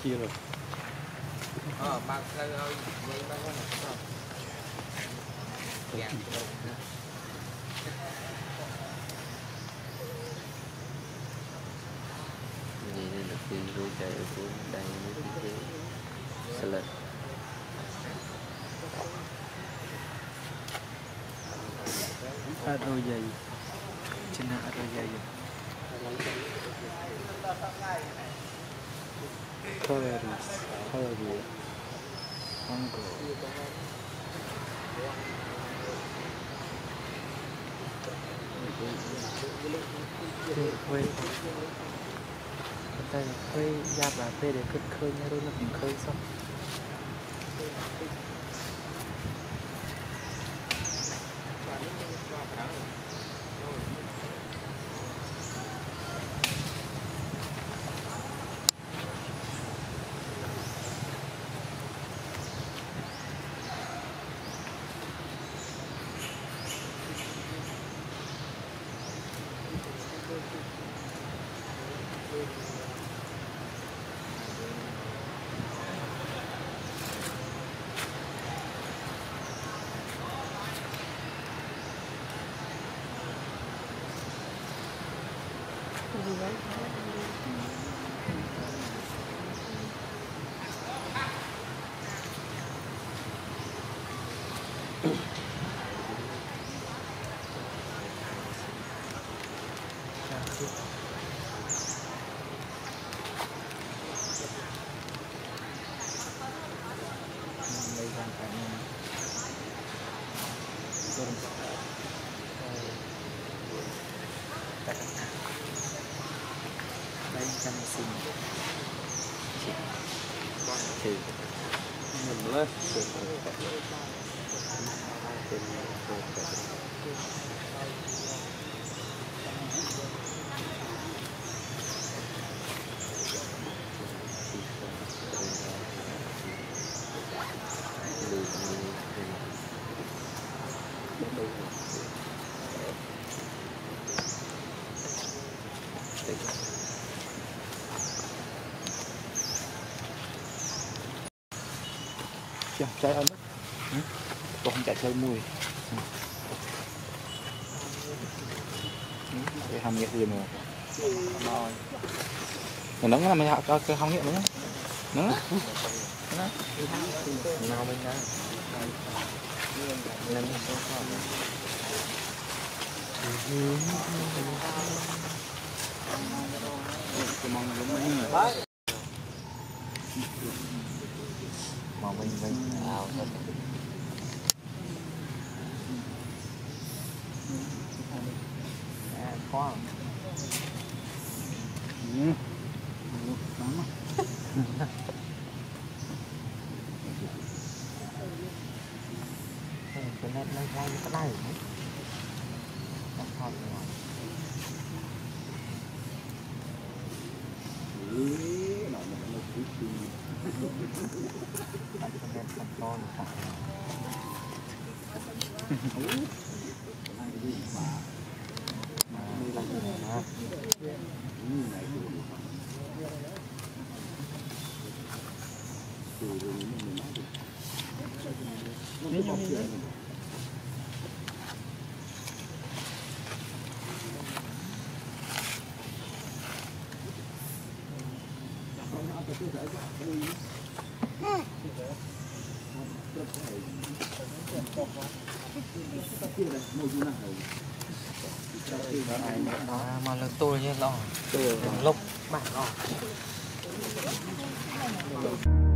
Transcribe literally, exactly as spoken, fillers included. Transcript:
chia rồi. Ờ, ba cây ơi, vậy ba con này không? Gàng đâu. Vậy nên là khi rui chạy ở cuối đây với cái salad. Ăn đôi dày. Trên này ăn đôi dày. Calories, calories, hunger. Quay, tay quay giáp là phê để cất khơi nha, rồi nó cũng khơi xong. Đây là cái đây chăm xin Thì mình lên chẳng trái ấm còn không chạy chơi mùi để hàm nghĩa gì mà nó nóng là mình hạ cho cái hông nghĩa nữa nóng nào bên đó năm số không màu mình mình ảo thật khoan ừ. cái này nó ngay cái này nó không Mà là tôi như lo, lúc bạn lo.